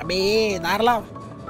बे दार लाव.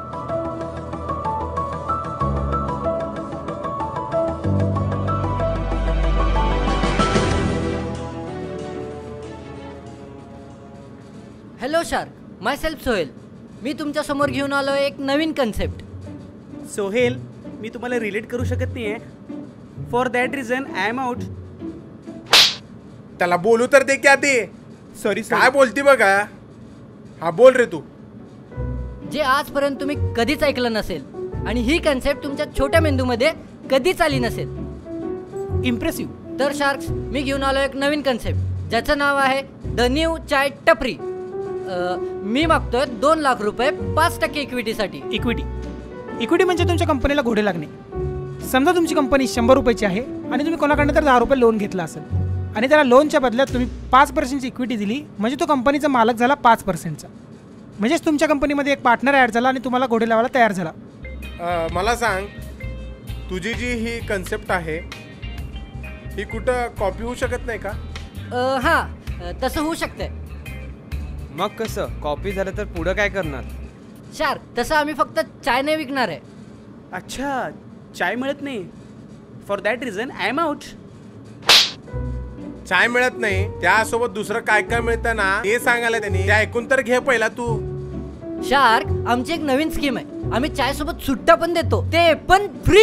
Hello shark, myself Sohail. मी तुमच्या समोर घेऊन आलो एक नवीन कन्सेप्ट. सोहेल, मी तुम्हाला रिलेट करू शकत नाही आहे. For that reason I am out. त्याला बोलू तर दे क्या ते. सॉरी काय बोलती बघा. हा बोल रे तू. जे आजपर्यंत तुम्ही कधीच ऐकलं नसेल आणि ही कन्सेप्ट तुमच्या छोट्या मेंदूमध्ये कधीच आली नसेल. इम्प्रेसिव्ह. तर शार्क्स, मी घेऊन आलो एक नवीन कन्सेप्ट ज्याचं नाव आहे द न्यू चाय टपरी. मी मागतोय 2 लाख रुपये 5% इक्विटीसाठी. इक्विटी म्हणजे तुमच्या कंपनीला घोडे लागणे. समजा तुमची कंपनी 100 रुपयाची आहे आणि तुम्ही कोणाकडनं तर 10 रुपये लोन घेतला असेल आणि त्याला लोनच्या बदल्यात तुम्ही 5% इक्विटी दिली, म्हणजे तो कंपनीचा मालक झाला 5%चा. म्हणजेच तुमच्या कंपनीमध्ये एक पार्टनर ॲड झाला आणि तुम्हाला घोडे लावायला तयार झाला. मला सांग, तुझी जी ही कन्सेप्ट आहे ही कुठं कॉपी होऊ शकत नाही का? हां, तसं होऊ शकतंय. मग कसं कॉपी झालं तर पुढं काय करणार? शार्क, तसं आम्ही फक्त चाय नाही विकणार आहे. अच्छा, चाय मिळत नाही. For that reason I am out. चाय मिळत नाही, त्यासोबत दुसरं काय काय मिळतं ना ते सांगायला त्यांनी. ते ऐकून तर घे पहिला तू. शार्क, आमची एक नवीन स्कीम आहे. आम्ही चाय सोबत सुट्टा पण देतो, ते पण फ्री.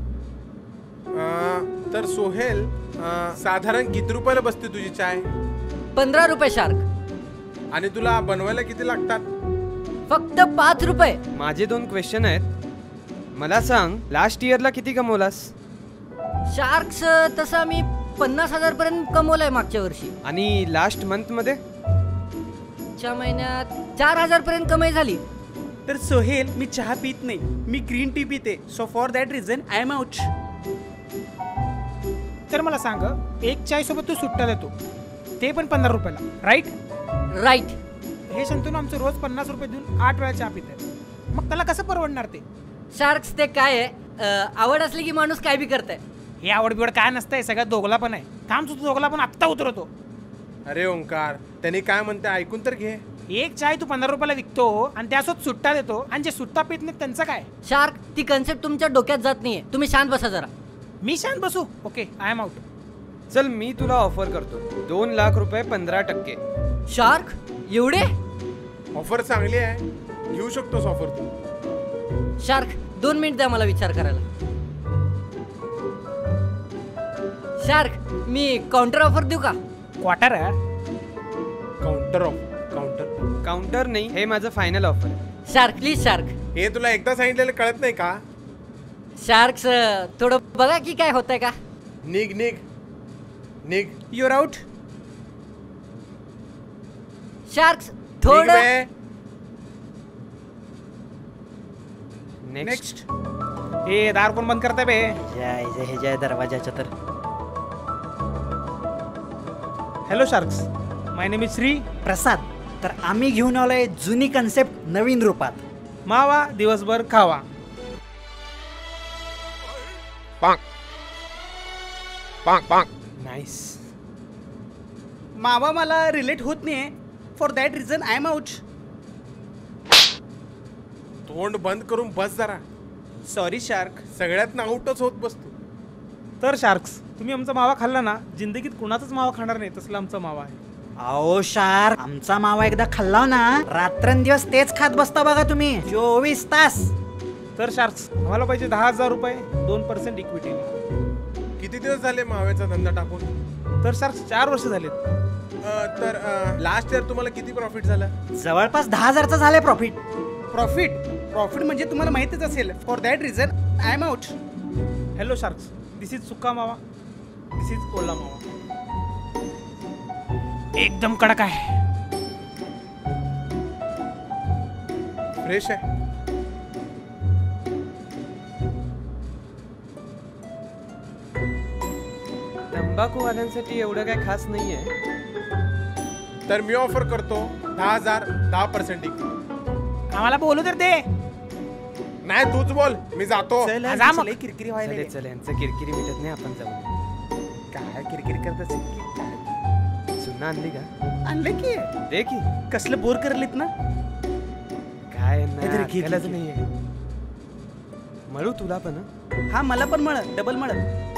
तर सोहेल, साधारण किती रुपयाला बसते तुझी चाय? 15 रुपये शार्क. आणि तुला बनवायला किती लागतात? फक्त 5 रुपये. माझे 2 क्वेश्चन आहेत. मला सांग, लास्ट इयरला किती कमवलास? शार्क्स, तसं आम्ही 50,000 पर्यंत कमवलंय मागच्या वर्षी. आणि लास्ट मंथ मध्ये? च्या महिन्यात 4,000 पर्यंत कमाई झाली. तर सोहेल, मी चहा पित नाही, मी ग्रीन टी पिते. So for that reason I am out. तर मला सांग, एक चाय सोबत तू सुट्टा देतो, ते पण 15 रुपयाला, राईट? राईट. हे शंतनू आमचं रोज 50 रुपये देऊन 8 वेळा चहा पित. मग त्याला कसं परवडणार ते? शार्क्स, ते काय आहे, आवड असली की माणूस काय बी करताय. हे आवड बिवड काय नसतंय, सगळ्यात दोघला पण आहे. थांब, तू दोघला पण आत्ता उतरवतो. अरे ओंकार, त्यांनी काय म्हणते ऐकून तर घे. एक चाय तू 15 रुपयाला विकतो आणि त्यासोबत सुट्टा देतो, आणि जे सुट्टा पित नाही त्यांचं काय? शार्क, ती कन्सेप्ट तुमच्या डोक्यात जात नाहीये. तुम्ही शांत बसा जरा. मी शांत बसू? Okay, I am out. चल, मी तुला ऑफर करतो 2 लाख रुपये 15%. शार्क, एवढे? ऑफर चांगली आहे, घेऊ शकतोस ऑफर तू. शार्क, 2 मिनिट द्या मला विचार करायला. शार्क, मी काउंटर ऑफर देऊ का? क्वार्टर? काउंटर नाही, हे माझं फायनल ऑफर आहे. Shark, please shark. हे तुला एकदा सांगितलेलं कळत नाही का? शार्क्स, थोडं बघा की काय होतंय का. निघ निघ निघ. Your out. शार्क्स, थोडं. नेक्स्ट. हे दार कोण बंद करताय बे? हे जय दरवाजाच्या तर. Hello sharks, my name is Shri Prasad. तर आम्ही घेऊन आलोय जुनी कन्सेप्ट नवीन रूपात. मावा दिवसभर खावा. नाईस. मावा मला रिलेट होत नाही. For that reason I am out. तोंड बंद करून बस जरा. Sorry shark. सगळ्यात आउटच होत बसतो. तर शार्क्स, तुम्ही आमचा मावा खाल्ला ना, जिंदगीत कुणाचाच मावा खाणार नाही, तसला आमचा मावा आहे. अहो शार्क, आमचा मावा एकदा खाल्ला ना, रात्रंदिवस तेच खात बसता बघा तुम्ही 24 तास. तर शार्क्स, आम्हाला पाहिजे 10,000 रुपये 2% इक्विटी. किती दिवस झाले माव्याचा धंदा टाकून? तर शार्क्स, 4 वर्ष झालेत. तर लास्ट इयर तुम्हाला किती प्रॉफिट झालं? जवळपास 10,000चा झालंय प्रॉफिट. प्रॉफिट म्हणजे तुम्हाला माहितीच असेल. For that reason I am out. Hello sharks, this is सुका मावा, दिस इज ओला मावा. एकदम कडक आहे, फ्रेश आहे. तंबाखूवाल्यांसाठी एवढं काय खास नाहीये. तर मी ऑफर करतो 10,000 10% इक्विटी. आम्हाला बोलू तर दे. नाही, तूच बोल, मी जातो. जा मग. किरकिरी व्हायला. चल, यांचं किरकिरी मिटत नाही, आपण जाऊ. काय किरकिरी करत असेल? चुना आणली का? आणलं की. दे की. कसलं बोर करलीत ना. काय काहीतरी नाही घे, अक्कलच घे. नाहीये म्हणू तुला पण हं? हा मला पण मळ डबल मळ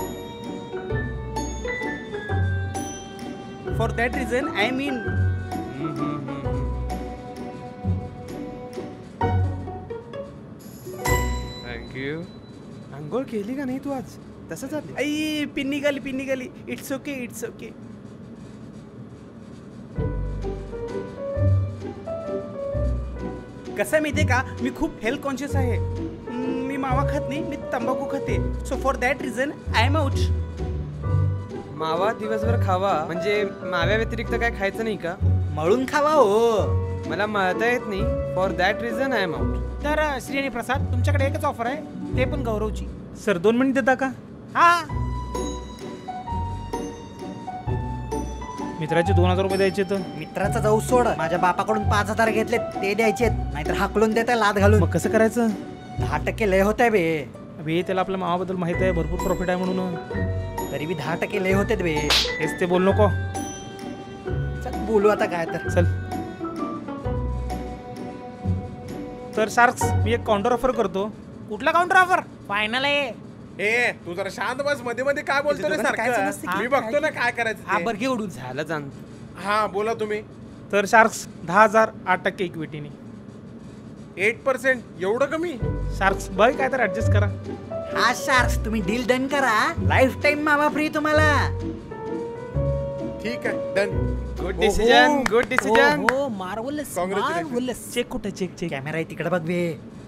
for that reason I mean thank you आंघोळ केली का नाही तू आज तसंच आली आई पिन निघाली इट्स ओके कसं आहे माहितीये का मी खूप हेल्थ कॉन्शियस आहे मी मावा खात नाही मी तंबाखू खाते so for that reason I am out मावा दिवसभर खावा म्हणजे माव्या व्यतिरिक्त काय खायचं नाही का मळून खावा हो. मला मळता येत नाही for that reason I am out तर श्री आणि प्रसाद तुमच्याकडे एकच ऑफर आहे ते पण गौरवची. सर 2 मिनिट देता का हा मित्राचे 2000 रुपये द्यायचे तर मित्राचा जाऊ सोड, माझ्या बापाकडून 5000 घेतले ते द्यायचे, नाहीतर हाकलून देताय लाद घालून. मग कसं करायचं 10% लय होत आहे बे. अबे त्याला आपल्या मावाबद्दल माहित आहे भरपूर प्रॉफिट आहे म्हणून तरी बी 10% लय होते बे. हेच ते बोल नको चल बोलू आता काय तर. चल तर शार्क्स मी एक काउंटर ऑफर करतो. कुठला काउंटर ऑफर फायनल आहे. ए तू जरा शांत बस मध्ये मध्ये काय बोलतो रे दोघांचं काय सारखं समजतं मी बघतो ना काय करायचं हा ते. बरं घे उडून. झालं जाण हा बोला तुम्ही. तर शार्क्स 10,000 8% इक्विटीने. 8% एवढं कमी. शार्क्स बघ काय तर ऍडजस्ट करा. हा शार्क्स तुम्ही डील डन करा, लाईफ टाईम मावा फ्री तुम्हाला. ठीक आहे done. Good decision good decision हो मार्वलस Congratulations. मार्वलस. चेक कुठे चेक कॅमेरा आहे तिकडे बघ बे.